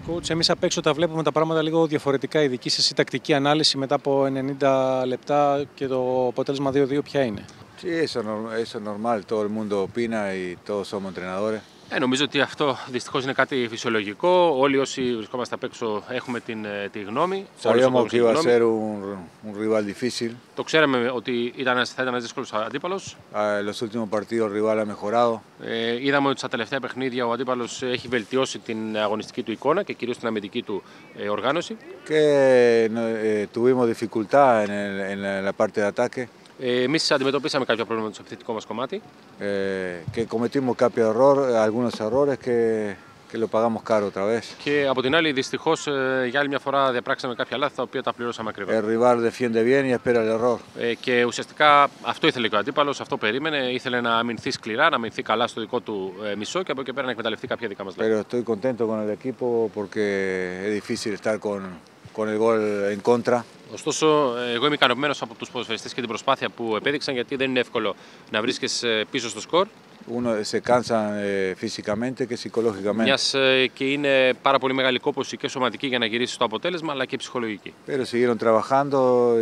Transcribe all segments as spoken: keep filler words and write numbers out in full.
Coach, εμείς απ' έξω τα βλέπουμε τα πράγματα λίγο διαφορετικά. Η δική σας η τακτική ανάλυση μετά από ενενήντα λεπτά και το αποτέλεσμα δύο δύο ποια είναι? Sí, eso, eso es normal, todo el mundo opina y todos somos entrenadores. Ε, νομίζω ότι αυτό δυστυχώς είναι κάτι φυσιολογικό. Όλοι όσοι βρισκόμαστε απ' έξω έχουμε την, τη γνώμη. Sabíamos que iba a ser un, un rival difícil. Το ξέραμε ότι ήταν, θα ήταν ένας δύσκολος αντίπαλος. En los últimos partidos el rival ha mejorado. Ε, είδαμε ότι στα τελευταία παιχνίδια ο αντίπαλος έχει βελτιώσει την αγωνιστική του εικόνα και κυρίως την αμυντική του ε, οργάνωση. Que eh, tuvimos dificultad en, el, en la parte de ataque. Εμείς αντιμετωπίσαμε κάποια προβλήματα στο επιθετικό μας κομμάτι. Eh, que cometimos capio error, algunos errores que, que lo pagamos caro otra vez. Και από την άλλη, δυστυχώς, για άλλη μια φορά διαπράξαμε κάποια λάθη τα οποία τα πληρώσαμε ακριβά. El rival defiende bien y espera el error. Ε, και ουσιαστικά αυτό ήθελε και ο αντίπαλος, αυτό περίμενε. Ήθελε να αμυνθεί σκληρά, να αμυνθεί καλά στο δικό του ε, μισό και από εκεί πέρα να εκμεταλλευτεί κάποια δικά μας λάθη. Pero estoy contento con el equipo porque es difícil estar con, con el gol en contra. Ωστόσο, εγώ είμαι ικανοποιημένος από τους ποδοσφαιριστές και την προσπάθεια που επέδειξαν, γιατί δεν είναι εύκολο να βρίσκεσαι πίσω στο σκορ. Uno se cansa eh, físicamente que psicológicamente. Μιας και είναι πάρα πολύ μεγάλη κόπωση και σωματική για να γυρίσει το αποτέλεσμα, αλλά και ψυχολογική. Pero siguieron trabajando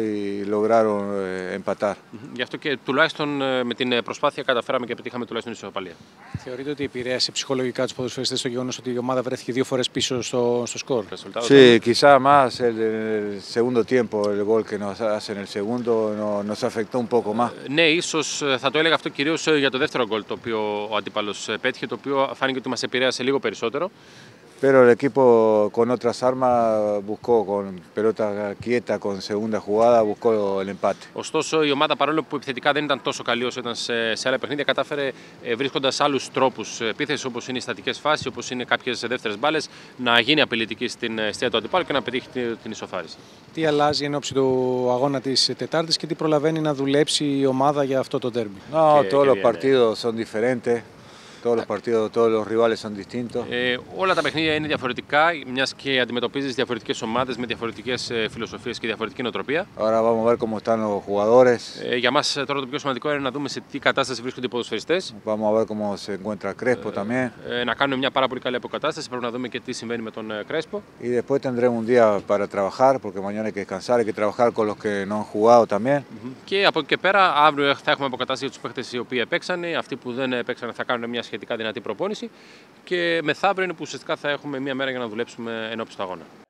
y lograron eh, empatar. Γι' αυτό και τουλάχιστον με την προσπάθεια καταφέραμε και πετύχαμε τουλάχιστον ισοπαλία. Θεωρείτε ότι επηρέασε ψυχολογικά τους ποδοσφαιριστές το γεγονός ότι η ομάδα βρέθηκε δύο φορές πίσω στο, στο σκορ? Sí, quizá más el, el segundo tiempo, el gol que nos hace en el segundo no, nos afectó un poco más. Ναι, ίσως θα το έλεγα αυτό κυρίως για το δεύτερο γκολ το οποίο ο αντίπαλος πέτυχε, το οποίο φάνηκε ότι μας επηρέασε λίγο περισσότερο. Pero el equipo con otras armas buscó con pelota quieta, con segunda jugada, buscó el empate. Ωστόσο, η ομάδα, παρόλο που επιθετικά δεν ήταν τόσο καλή όσο ήταν σε, σε άλλα παιχνίδια, κατάφερε βρίσκοντας άλλους τρόπους επίθεσης, όπως είναι οι στατικές φάσεις, όπως είναι κάποιες δεύτερες μπάλες, να γίνει απειλητική στην αιστεία του αντιπάλου και να πετύχει την ισοφάριση. Τι αλλάζει εν ώψη του αγώνα της Τετάρτης και τι προλαβαίνει να δουλέψει η ομάδα για αυτό το ντέρμπι? No, todos los partidos son diferentes. Todos los partidos, todos los rivales son distintos. Ε, όλα τα παιχνίδια είναι διαφορετικά, μιας και αντιμετωπίζεις διαφορετικές ομάδες με διαφορετικές φιλοσοφίες και διαφορετική νοοτροπία. Ahora vamos a ver cómo están los jugadores. Ε, για μας τώρα το πιο σημαντικό είναι να δούμε σε τι κατάσταση βρίσκονται οι ποδοσφαιριστές. Vamos a ver cómo se encuentra Crespo también. Ε, να κάνουμε μια πάρα πολύ καλή αποκατάσταση. Πρέπει να δούμε και τι συμβαίνει με τον Κρέσπο. Y después tendremos un día para trabajar, porque mañana hay que descansar, hay que trabajar con los que no han jugado también. Και από εκεί και πέρα, αύριο θα έχουμε αποκατάσταση για τους παίχτες οι οποίοι επέξανε. Αυτοί που δεν επέξανε θα κάνουν μια σχετικά δυνατή προπόνηση. Και μεθαύριο είναι που ουσιαστικά θα έχουμε μια μέρα για να δουλέψουμε ενώπιση του αγώνα.